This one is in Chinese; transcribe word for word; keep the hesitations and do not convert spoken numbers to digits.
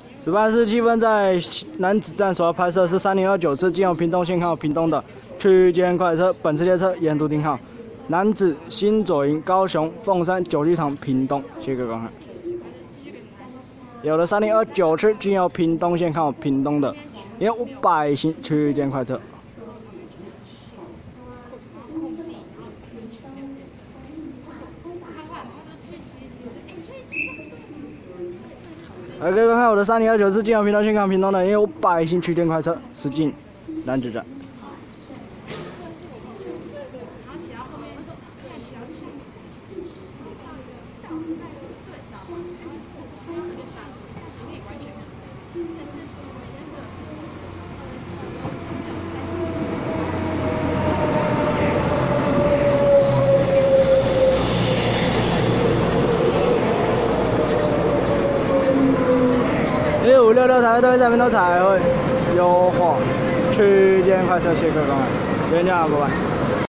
主办是积分在男子站所要拍摄是三零二九次，经由屏东线靠屏东的区间快车，本次列车沿途停靠。男子新左营、高雄凤山九机场、屏东，谢谢各位观看。有了三零二九次经由屏东线靠屏东的，沿五百型区间快车。 来，各位看看我的三零二九是经由屏东线靠屏东的，也有百型区间快车驶进男子站。一五六六台都会在屏东才会优化区间快车，谢谢各位观看，原谅各位。